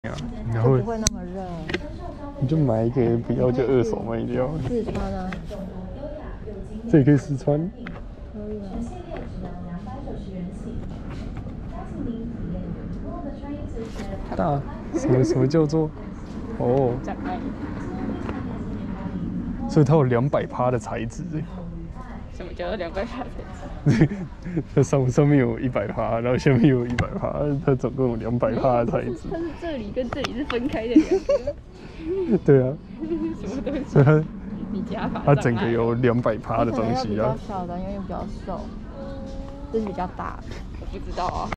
然后不会那么热。 你就买一个，不要就二手卖掉。 试穿啊？ 这也可以试穿。 可以啊。 大什么叫做？哦。所以它有200%的材质。 什么叫做200%材质？它上面有100%，然后下面有100%，它总共有200%的材质。 它是这里跟这里是分开的2个。 对啊。 什么东西？你加法。 它整个有200%的东西啊。 比较小的，因为比较瘦，这是比较大的。我不知道啊。